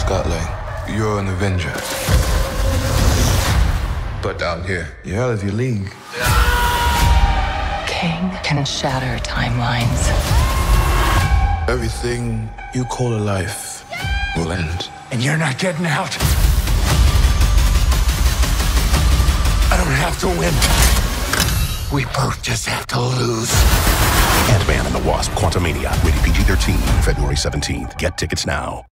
Scotland, you're an Avenger. But down here, you're out of your league. King can shatter timelines. Everything you call a life will end. And you're not getting out. I don't have to win. We both just have to lose. Ant-Man and the Wasp: Quantumania. Rated PG-13. February 17th. Get tickets now.